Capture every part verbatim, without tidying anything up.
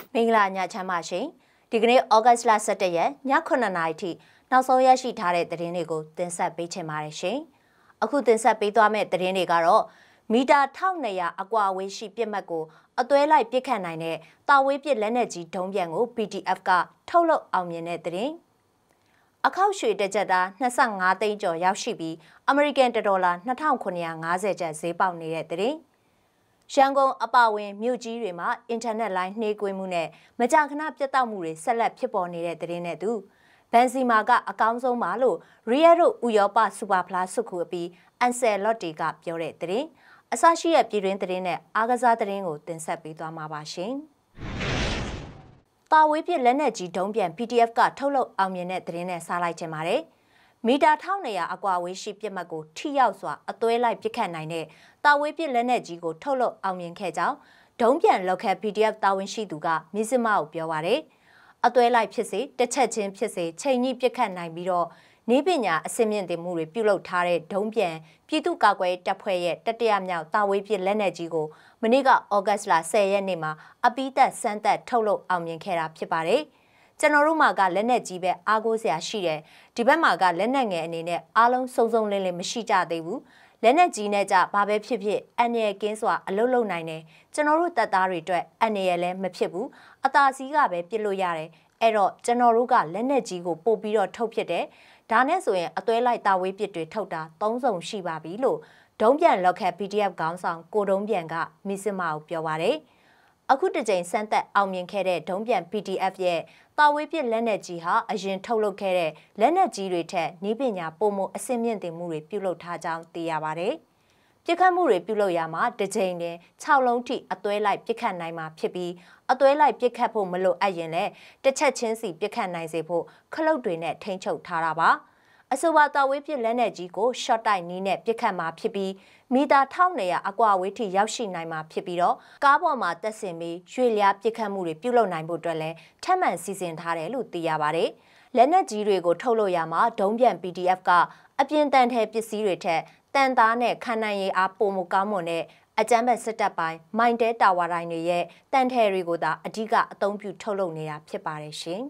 မင်္ဂလာညချမ်းပါရှင်ဒီကနေ့ဩဂတ်လဆယ့်တရက်ညခုနှစ်နာရီထိနောက်ဆုံးရရှိထားတဲ့သတင်းတွေကိုတင်ဆက်ပေးချင်ပါတယ်ရှင်အခုတင်ဆက်ပေးသွားမယ့်သတင်းတွေကတော့မီတာတစ်ထောင်နှစ်ရာအကွာအဝေးရှိပြစ်မှတ်ကိုအသွဲလိုက်ပစ်ခတ်နိုင်တဲ့တာဝေးပစ်လက်နက်ကြီးဒုံးပြန်ကို P T F ကထုတ်လုပ်အောင်မြင်တဲ့သတင်းအခောက်ရွှေတစ်ကြက်သား၂၅သိန်းကျော်ရောက်ရှိပြီးအမေရိကန်ဒေါ်လာ၂ထောင်ခုနှစ်ရာ၅ဆယ်ကျပ်ဈေးပေါက်နေတဲ့သတင်းရန်ကုန်အပါအဝင်မြို့ကြီးတွေမှာအင်တာနက်လိုင်းနှေးကွေးမှုနဲ့မကြာခဏပြတ်တောက်မှုတွေဆက်လက်ဖြစ်ပေါ်နေတဲ့သတင်းနဲ့တူဘန်စီမာကအကောင်းဆုံးပါလို့ရီယယ်တို့ဥရောပစူပါဖလားဆုခုအပြီးအန်ဆယ်လော့တီကပြောတဲ့သတင်းအစရှိရဲ့ပြည်တွင်းသတင်းနဲ့အားကစားသတင်းကိုတင်ဆက်ပေးသွားမှာပါရှင်။တာဝေးပြလက်နက်ကြီးဒုံးပြန် P T F ကထုတ်လုပ်အောင်မြင်တဲ့သတင်းနဲ့စားလိုက်ချင်ပါတယ်။မီတာတစ်ထောင်နှစ်ရာအကွာအဝေးရှိပြစ်မှတ်ကိုထိရောက်စွာအသွဲလိုက်ပစ်ခတ်နိုင်တဲ့တာဝေးပြလက်နက်ကြီးကိုထုတ်လုပ်အောင်မြင်ခဲ့ကြောင်းဒုံးပြန်လောက်ခတ် P T F တာဝန်ရှိသူကမြစ်စမကိုပြောပါတယ်။အသွဲလိုက်ဖြစ်စေတစ်ချက်ချင်းဖြစ်စေချိန်ညှိပစ်ခတ်နိုင်ပြီးတော့နေပညာအစင်းမြင့်တင်မှုတွေပြုလုပ်ထားတဲ့ဒုံးပြန်ပြည်သူ့ကာကွယ်တပ်ဖွဲ့ရဲ့တတိယမြောက်တာဝေးပြလက်နက်ကြီးကိုမနေ့ကဩဂတ်လဆယ်ရက်နေ့မှာအပိသက်စမ်းသက်ထုတ်လုပ်အောင်မြင်ခဲ့တာဖြစ်ပါတယ်။ကျွန်တော်တို့မှာကလက်နက်ကြီးပဲအားကိုးစရာရှိတယ်ဒီဘက်မှာကလက်နက်ငယ်အနေနဲ့အားလုံးစုံစုံလင်းလင်းမရှိကြသေးဘူးလက်နက်ကြီးနဲ့ကြဘာပဲဖြစ်ဖြစ်အန်ရယ်ကင်းစွာအလုပ်လုပ်နိုင်တယ်ကျွန်တော်တို့တပ်သားတွေအတွက်အန်ရယ်လည်းမဖြစ်ဘူးအသာစီးကပဲပြစ်လို့ရတယ်အဲ့တော့ကျွန်တော်တို့ကလက်နက်ကြီးကိုပို့ပြီးတော့ထုတ်ဖြစ်တယ်ဒါနဲ့ဆိုရင်အသွဲလိုက်တာဝေးပစ်တွေထုတ်တာသုံးစုံရှိပါပြီလို့ဒုံးပြန်လောက်ခတ် P T F ခေါင်းဆောင်ကိုဒုံးပြန်ကမစ်စမကိုပြောပါတယ်အခုတစ်ကြိမ်စမ်းသက်အောင်မြင်ခဲ့တဲ့ဒုံးပြန် P T F ရဲ့တာဝေးပစ်လက်နက်ကြီးဟာအရင်ထုတ်လုပ်ခဲ့တဲ့လက်နက်ကြီးတွေထက်နည်းပညာပိုမိုအဆင့်မြင့်တင်မှုတွေပြုလုပ်ထားကြောင်းသိရပါတယ်ပြစ်ခတ်မှုတွေပြုလုပ်ရမှာတစ်ကြိမ်နဲ့၆လုံးထိအသွဲလိုက်ပြစ်ခတ်နိုင်မှာဖြစ်ပြီးအသွဲလိုက်ပြစ်ခတ်ဖို့မလိုအပ်ရင်လည်းတစ်ချက်ချင်းစီပြစ်ခတ်နိုင်စေဖို့ခလုတ်တွေနဲ့ထိန်းချုပ်ထားတာပါအဆိုပါတာဝေးပစ်လက်နက်ကြီးကို short တိုက်နီးနဲ့ပြစ်ခတ်မှာဖြစ်ပြီးမီတာတစ်ထောင်နှစ်ရာအကွာအဝေးထိရောက်ရှိနိုင်မှာဖြစ်ပြီးတော့ကားပေါ်မှာတက်ဆင်ပြီးရွှေလျားပြစ်ခတ်မှုတွေပြုလုပ်နိုင်ဖို့အတွက်လည်းထပ်မံစီစဉ်ထားတယ်လို့သိရပါတယ်လက်နက်ကြီးတွေကိုထုတ်လို့ရမှာဒုံးပြန် P T F ကအပြင်တန်ထဲပစ္စည်းတွေထက်တန်သားနဲ့ခံနိုင်ရည်အားပိုမိုကောင်းမွန်တဲ့အကြမ်းဖက်စစ်တပ်ပိုင်းမိုင်တဲတာဝါတိုင်းတွေရဲ့တန်ထဲတွေကိုသာအဓိကအသုံးပြုထုတ်လုပ်နေတာဖြစ်ပါတယ်ရှင်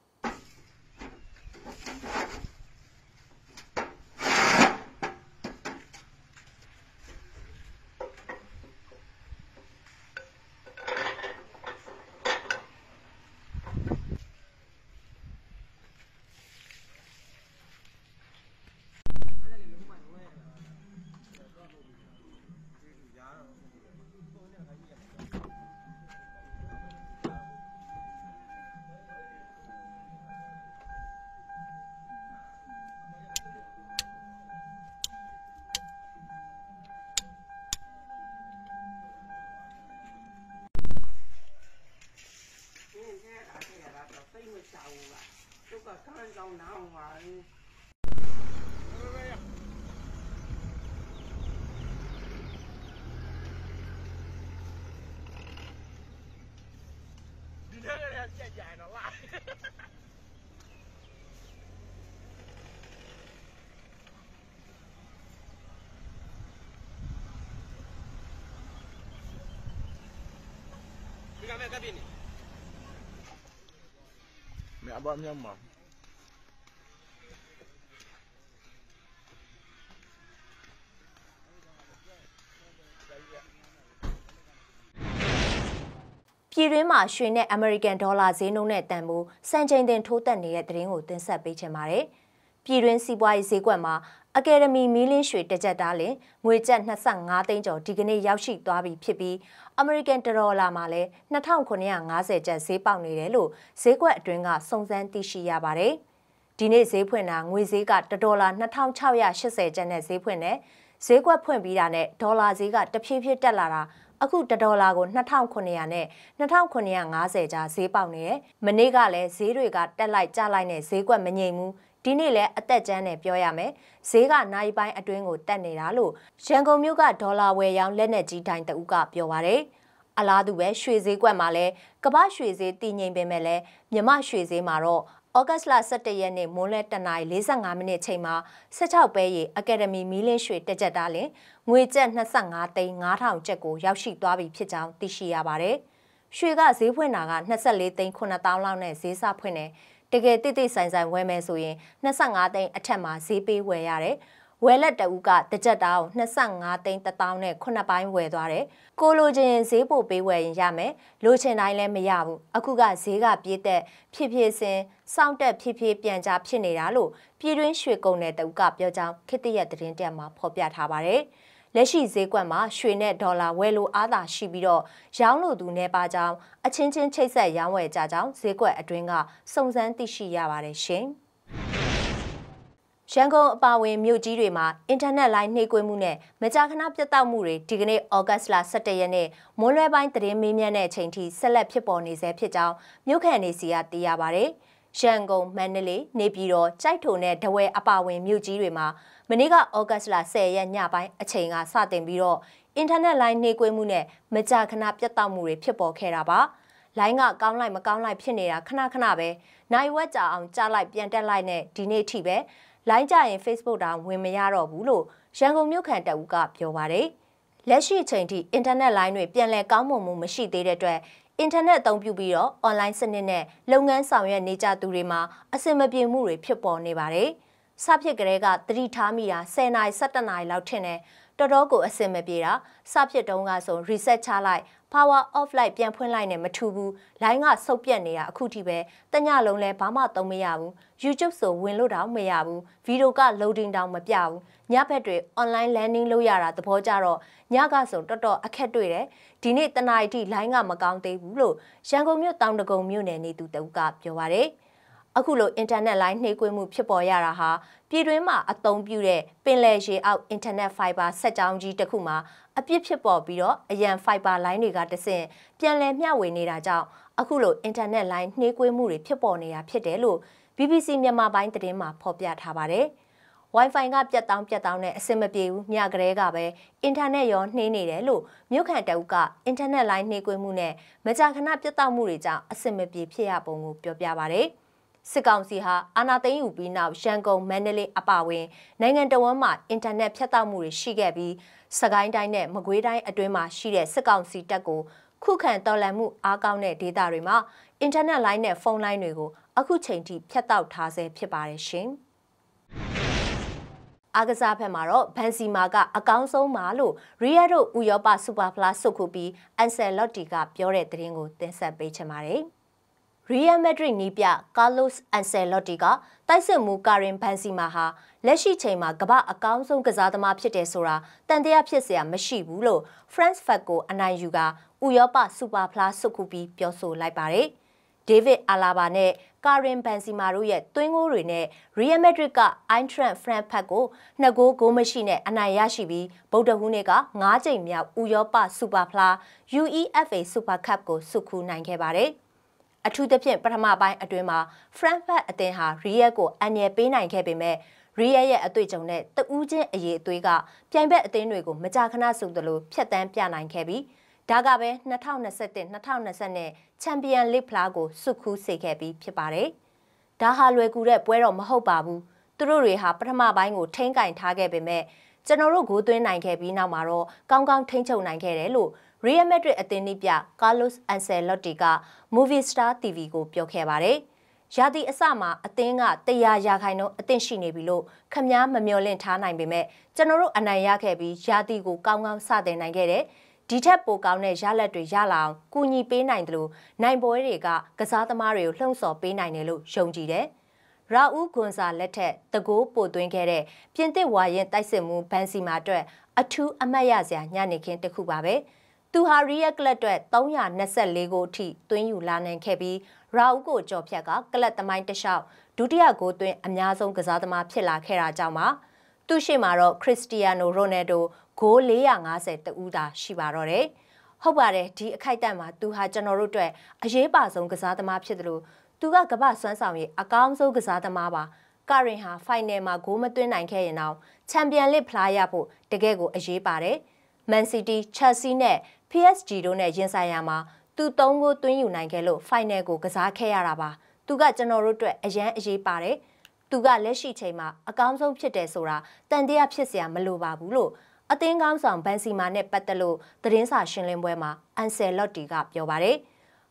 都个看到难玩。你这个人见眼了啦！你干嘛干别呢？没阿爸没妈。 ပြည်တွင်းမှာရွှေနဲ့အမေရိကန်ဒေါ်လာဈေးနှုန်းနဲ့တန်ဖိုးစံချိန်တင်ထိုးတက်နေတဲ့သတင်းကိုတင်ဆက်ပေးချင်ပါတယ်။ပြည်တွင်းစီးပွားရေးဈေးကွက်မှာအကယ်ဒမီမီလင်းရွှေတစ်ကြက်သားလင်ငွေကျပ်၂၅သိန်းကျော်ဒီကနေ့ရောက်ရှိသွားပြီဖြစ်ပြီးအမေရိကန်ဒေါ်လာမှာလည်း၂ထောင်ခုနှစ်ရာ၅ဆယ်ကျပ်ဈေးပေါက်နေတယ်လို့ဈေးကွက်အတွင်းကစုံစမ်းသိရှိရပါတယ်။ဒီနေ့ဈေးဖွင့်တာငွေဈေးကဒေါ်လာ၂ထောင်၆ရာ၈ဆယ်ကျပ်နဲ့ဈေးဖွင့်တယ်။ဈေးကွက်ဖွင့်ပြီးတာနဲ့ဒေါ်လာဈေးကတဖြည်းဖြည်းတက်လာတာအခုတဒေါ်လာကို၂ထောင်ခုနှစ်ရာနဲ့၂ထောင်ခုနှစ်ရာ၅ဆယ်ကြားဈေးပေါက်နေတယ်။မနေ့ကလည်းဈေးတွေကတက်လိုက်ကျလိုက်နဲ့ဈေးကွက်မငြိမ်ဘူး။ဒီနေ့လည်းအသက်ကျန်းနဲ့ပြောရမယ်။ဈေးကနိုင်ပိုင်းအတွင်းကိုတက်နေတာလို့ရန်ကုန်မြို့ကဒေါ်လာဝယ်ရောင်းလက်နက်ကြီးတိုင်းတအုပ်ကပြောပါတယ်။အလားတူပဲရွှေဈေးကွက်မှာလည်းကမ္ဘာရွှေဈေးတည်ငြိမ်ပေမဲ့လည်းမြမရွှေဈေးမှာတော့ဩဂတ်လဆယ့်တရက်နေ့မွန်းလယ်တနာရီ၄၅မိနစ်ချိန်မှာ၁၆ပဲရီအကယ်ဒမီမီလင်းရွှေတစ်ကြက်သားလင်ငွေကျပ်၂၅သိန်း၅ထောင်ကျပ်ကိုရောက်ရှိသွားပြီဖြစ်ကြောင်းသိရှိရပါတယ်။ရွှေကဈေးဖွင့်တာက၂၄သိန်းခုနှစ်သောင်းလောက်နဲ့ဈေးစဖွင့်တယ်တကယ်တိတိဆိုင်ဆိုင်ဝယ်မယ်ဆိုရင်၂၅သိန်းအထက်မှာဈေးပေးဝယ်ရတယ်ဝယ်လက်တဦးကတကြက်တောင်း၂၅သိန်းတစ်သောင်းနဲ့ခုနှစ်ပိုင်းဝယ်သွားတယ်ကိုလိုချင်ဈေးပို့ပေးဝယ်ရင်ရမယ်လိုချင်တိုင်းလည်းမရဘူးအခုကဈေးကပြေးတက်ဖြစ်ဖြစ်စင်စောင့်တက်ဖြစ်ဖြစ်ပြန်ကြဖြစ်နေတာလို့ပြည်တွင်းရွှေကုန်တဲ့တဦးကပြောကြောင်းခေတ္တရက်သတင်းတက်မှာဖော်ပြထားပါတယ်လက်ရှိဈေးကွက်မှာရွှေနဲ့ဒေါ်လာဝယ်လိုအားသာရှိပြီးတော့ရောင်းလို့သူနေပါကြောင်းအချင်းချင်းချိတ်ဆက်ရောင်းဝယ်ကြကြောင်းဈေးကွက်အတွင်းကစုံစမ်းသိရှိရပါတယ်ရှင်ရန်ကုန်အပါအဝင်မြို့ကြီးတွေမှာအင်တာနက်လိုင်းနှိပ်ကွေးမှုနဲ့မကြာခဏပြတ်တောက်မှုတွေဒီကနေ့ဩဂတ်စ်လ၁၁ရက်နေ့မွန်းလွဲပိုင်းသတင်းမေးမြန်းတဲ့အချိန်ထိဆက်လက်ဖြစ်ပေါ်နေဆဲဖြစ်ကြောင်းမြို့ခံတွေစီကသိရပါတယ်။ရန်ကုန်မန္တလေးနေပြည်တော်ကြိုက်ထုံနဲ့ဒဝဲအပါအဝင်မြို့ကြီးတွေမှာမနေ့ကဩဂတ်စ်လ၁၀ရက်ညပိုင်းအချိန်ကစတင်ပြီးတော့အင်တာနက်လိုင်းနှိပ်ကွေးမှုနဲ့မကြာခဏပြတ်တောက်မှုတွေဖြစ်ပေါ်ခဲ့တာပါ။လိုင်းကကောင်းလိုက်မကောင်းလိုက်ဖြစ်နေတာခဏခဏပဲနိုင်ဝက်ကြအောင်ကြားလိုက်ပြန်တက်လိုက်နဲ့ဒီနေ့ထိပဲလိုင်းကြရင် Facebook တောင်ဝင်မရတော့ဘူးလို့ရန်ကုန်မြို့ခံတအူးကပြောပါတယ်။လက်ရှိအချိန်ထိအင်တာနက်လိုင်းတွေပြန်လည်ကောင်းမွန်မှုမရှိသေးတဲ့အတွက်အင်တာနက်အသုံးပြုပြီးတော့ online စနစ်နဲ့လုပ်ငန်းဆောင်ရွက်နေကြသူတွေမှာအဆင်မပြေမှုတွေဖြစ်ပေါ်နေပါတယ်။စဖြစ်ကလေးကသတိထားမိတာ၁၀နာရီ၁၁နာရီလောက်ထင်တယ်တော်တော်ကိုအဆင်မပြေတာစဖြစ်တုန်းကဆို reset ချလိုက် power off လိုက်ပြန်ဖွင့်လိုက်နဲ့မထူဘူးလိုင်းကဆုတ်ပြတ်နေတာအခုထိပဲတညလုံးလဲဘာမှသုံးမရဘူး YouTube ဆိုဝင်လို့တောင်မရဘူးဗီဒီယိုက loading တောင်မပြဘူးညဘက်တွေ online landing လုပ်ရတာသဘောကျတော့ညကဆိုတော်တော်အခက်တွေ့တယ်ဒီနေ့တနာရီထိလိုင်းကမကောင်းသေးဘူးလို့ရန်ကုန်မြို့တောင်တကုံမြို့နယ်နေသူတဦးကပြောပါတယ်အခုလိုအင်တာနက်လိုင်းနှိပ်ကွေးမှုဖြစ်ပေါ်ရတာဟာပြည်တွင်းမှာအသုံးပြုတဲ့ပင်လယ်ရေအောက်အင်တာနက်ဖိုင်ဘာဆက်ကြောင်းကြီးတစ်ခုမှာအပြစ်ဖြစ်ပေါ်ပြီးတော့အရန်ဖိုင်ဘာလိုင်းတွေကတဆင့်ပြန်လည်မျှဝေနေတာကြောင့်အခုလိုအင်တာနက်လိုင်းနှိပ်ကွေးမှုတွေဖြစ်ပေါ်နေတာဖြစ်တယ်လို့ B B C မြန်မာပိုင်းသတင်းမှာဖော်ပြထားပါတယ်။ Wi-Fi ကပြတ်တောင်းပြတ်တောင်းနဲ့အဆင်မပြေဘူးညကလေးကပဲအင်တာနက်ရောနှိမ့်နေတယ်လို့မြို့ခံတအုပ်ကအင်တာနက်လိုင်းနှိပ်ကွေးမှုနဲ့မကြာခဏပြတ်တောက်မှုတွေကြောင့်အဆင်မပြေဖြစ်ရပုံကိုပြောပြပါတယ်။စစ်ကောင်စီဟာအာဏာသိမ်းယူပြီးနောက်ရန်ကုန်မန္တလေးအပါအဝင်နိုင်ငံတော်ဝန်မှအင်တာနက်ဖြတ်တောက်မှုတွေရှိခဲ့ပြီးစကိုင်းတိုင်းနဲ့မကွေးတိုင်းအတွင်းမှာရှိတဲ့စစ်ကောင်စီတပ်ကိုခုခံတော်လှန်မှုအားကောင်းတဲ့ဒေသတွေမှာအင်တာနက်လိုင်းနဲ့ဖုန်းလိုင်းတွေကိုအခုချိန်ထိဖြတ်တောက်ထားဆဲဖြစ်ပါတယ်ရှင်။အားကစားဖက်မှာတော့ဘန်စီမာကအကောင်းဆုံးပါလို့ရီယယ်တို့ဥရောပစူပါဖလားဆုတ်ခုပြီးအန်ဆယ်လော့တီကပြောတဲ့သတင်းကိုတင်ဆက်ပေးချင်ပါတယ်။ Real Madrid နီးပြ Carlos Ancelotti ကတိုက်စစ်မှုကာရင်ဘန်စီမာဟာလက်ရှိချိန်မှာကမ္ဘာအကောင်းဆုံးကစားသမားဖြစ်တယ်ဆိုတာတန်တရားဖြစ်เสียမရှိဘူးလို့ France Fat ကိုအနိုင်ယူကဥရောပစူပါဖလားဆုတ်ခုပြီးပြောဆိုလိုက်ပါတယ်။ David Alaba နဲ့ Karim Benzema တို့ရဲ့သွင်းဂိုးတွေနဲ့ Real Madrid က Eintracht Frankfurt ကိုနှစ်ဂိုးဂိုးမရှိနဲ့အနိုင်ရရှိပြီးဗုဒ္ဓဟူးနေ့ကငါးကြိမ်မြောက်ဥရောပစူပါဖလား U E F A Super Cup ကိုဆုတ်ခုနိုင်ခဲ့ပါတယ်။အထူးသဖြင့်ပထမပိုင်းအတွင်းမှာ Frankfurt အသင်းဟာ Real ကိုအန်ရယ်ပေးနိုင်ခဲ့ပေမဲ့ Real ရဲ့အတွေ့အကြုံနဲ့တဦးချင်းအရေးအသွေးကပြိုင်ဘက်အသင်းတွေကိုမကြာခဏဆိုသလိုဖျက်ဆီးပြနိုင်ခဲ့ပြီးဒါကပဲ၂၀၂၁ ၂၀၂၂နဲ့ချန်ပီယံလိဖလားကိုစုခူးစေခဲ့ပြီးဖြစ်ပါတယ်။ဒါဟာလွယ်ကူတဲ့ပွဲတော့မဟုတ်ပါဘူး။သူတို့တွေဟာပထမပိုင်းကိုထိန်းကင်ထားခဲ့ပေမဲ့ကျွန်တော်တို့ဂိုးသွင်းနိုင်ခဲ့ပြီးနောက်မှာတော့ကောင်းကောင်းထိန်းချုပ်နိုင်ခဲ့တယ်လို့Real Madrid အသင်းနည်းပြ Carlos Ancelotti က Movistar T V ကိုပြောခဲ့ပါတယ်။ရာသီအစမှာအသင်းကတရာရာခိုင်နှုန်းအသင့်ရှိနေပြီလို့ခမားမမျှော်လင့်ထားနိုင်ပေမဲ့ကျွန်တော်တို့အနိုင်ရခဲ့ပြီးရာသီကိုကောင်းကောင်းစတင်နိုင်ခဲ့တယ်။ဒီထက်ပိုကောင်းတဲ့ရလဒ်တွေရလာအောင်ကူညီပေးနိုင်တယ်လို့နိုင်ပွဲတွေကကစားသမားတွေကိုလှုံ့ဆော်ပေးနိုင်တယ်လို့ယုံကြည်တယ်။ရာဦးဂွန်ဆာလက်ထက်တကိုးပို့သွင်းခဲ့တဲ့ပြင်သစ်ဝါရင်တိုက်စစ်မှုဘန်စီမာအတွက်အထူးအမှတ်ရစရာညနေခင်းတစ်ခုပါပဲ။သူဟာရီယက်ကလပ်အတွက်၃၂၄ဂိုးအထိသွင်းယူလာနိုင်ခဲ့ပြီးရာဦးကိုကြော်ဖြတ်ကကလပ်သမိုင်းတစ်လျှောက်ဒုတိယဂိုးသွင်းအများဆုံးကစားသမားဖြစ်လာခဲ့တာကြောင့်ပါသူရှိမှာတော့ခရစ္စတီယာနိုရိုနယ်ဒိုဂိုး၄၅၀တဦးသာရှိပါတော့တယ်ဟုတ်ပါတယ်ဒီအခိုက်အတန့်မှာသူဟာကျွန်တော်တို့အတွက်အရေးပါဆုံးကစားသမားဖြစ်တယ်လို့သူကကမ္ဘာစွမ်းဆောင်ရည်အကောင်းဆုံးကစားသမားပါကာရင်ဟာဖိုင်နယ်မှာဂိုးမသွင်းနိုင်ခဲ့ရင်တော့ချန်ပီယံလိဖလားရဖို့တကယ့်ကိုအရေးပါတယ်မန်စီးတီးချယ်ဆီနဲ့ P S G တို့နဲ့ရင်ဆိုင်ရမှာသူသုံးဂိုးသွင်းယူနိုင်ခဲ့လို့ဖိုင်နယ်ကိုကစားခဲ့ရတာပါသူကကျွန်တော်တို့အတွက်အရန်အရေးပါတယ်သူကလက်ရှိချိန်မှာအကောင်းဆုံးဖြစ်တယ်ဆိုတာတန်တရားဖြစ်เสียမလိုပါဘူးလို့အသင်းကောင်းဆောင်ဘန်စီမာနဲ့ပတ်သက်လို့သတင်းစာရှင်းလင်းပွဲမှာအန်ဆယ်လော့တီကပြောပါတယ်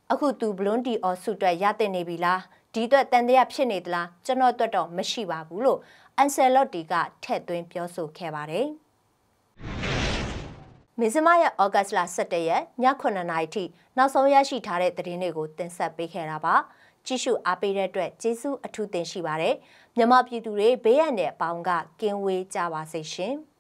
အခုသူဘလွန်းဒီအော်စုအတွက်ရတဲ့နေပြီလားဒီအတွက်တန်တရားဖြစ်နေသလားကျွန်တော်အတွက်တော့မရှိပါဘူးလို့အန်ဆယ်လော့တီကထည့်သွင်းပြောဆိုခဲ့ပါတယ်မင်းစမရဲ့ဩဂတ်စ်လ၁၁ရက်ညခုနှစ်နာရီထိနောက်ဆုံးရရှိထားတဲ့သတင်းတွေကိုတင်ဆက်ပေးခဲ့တာပါကြည့်ရှုအားပေးတဲ့အတွက်ကျေးဇူးအထူးတင်ရှိပါတယ်မြန်မာပြည်သူတွေဘေးရန်တဲ့အပေါင်းကကင်းဝေးကြပါစေရှင်